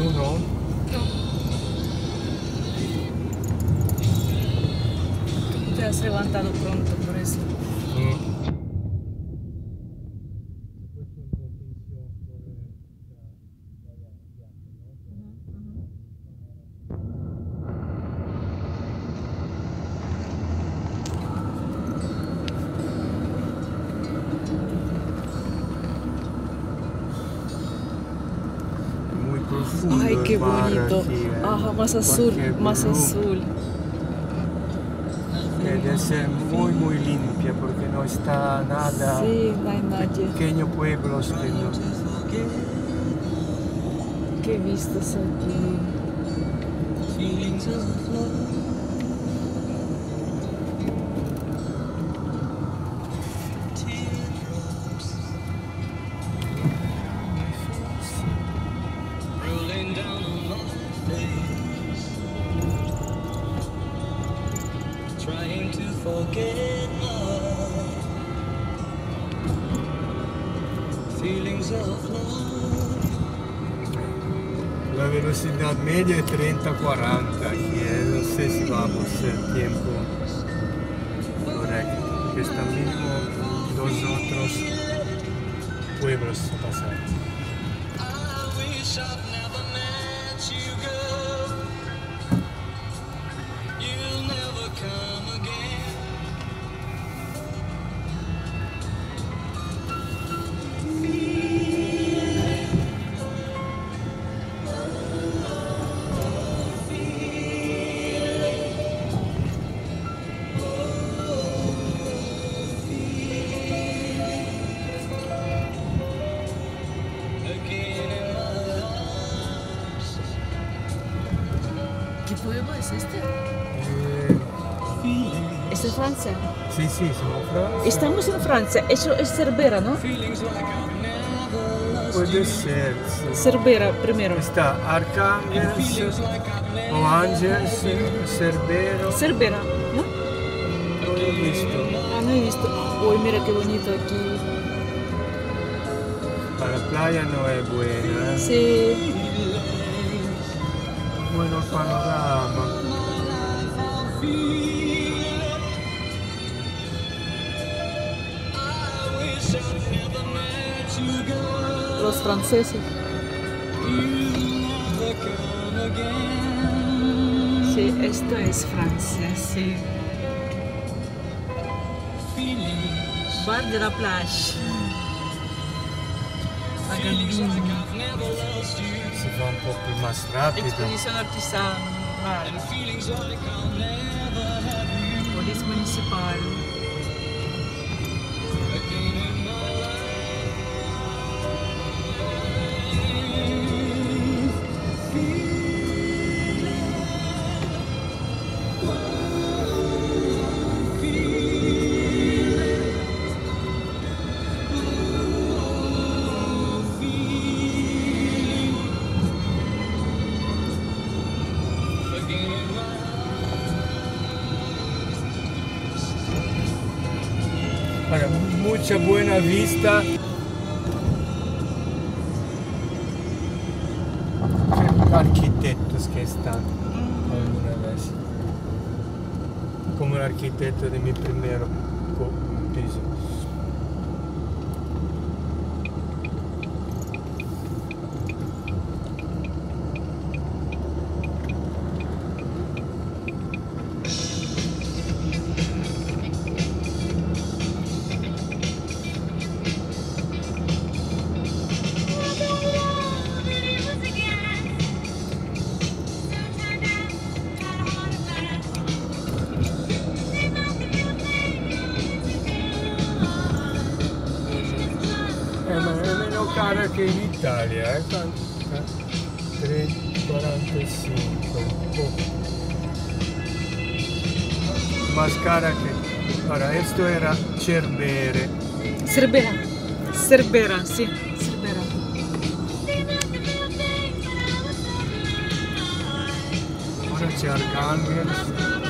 ¿Tú no? No. Tú te has levantado pronto por eso. Profundo. Ay, qué el mar bonito. aquí, Ajá, más azul, Porque más blue. azul. Debe ser muy muy limpia porque no está nada. Sí, no hay nadie. Pequeños pueblos que no. Qué vistas aquí. Trying to forget love, feelings of love. La velocidad media es 30-40 aquí, no sé si vamos el tiempo correcto, que están mismo dos otros pueblos a pasar. I wish I'd never met you, girl. You'll never come again. ¿Qué pueblo es este? ¿Es en Francia? Sí, sí, somos Francia. Estamos en Francia. Eso es Cervera, ¿no? Puede ser, sí. Cervera primero. Está Arcángels o Ángeles, Cerbero. Cervera, ¿no? No lo he visto. Ah, no he visto. Uy, mira qué bonito aquí. Para la playa no es buena. Sí. Bueno panorama. Los franceses. Sí, esto es Francia, sí. Bar de la plage. La Gambina. Se va un poco más rápido. Exposición artesanal. Policía municipal. Para mucha buena vista. Arquitectos que están alguna vez. Como el arquitecto de mi primer piso. Ma è meno cara che in Italia, 3,45. Más cara que... Ahora, esto era Cerbere. Cervera. Cervera, sí. Cervera. Ahora c'è Arcángels.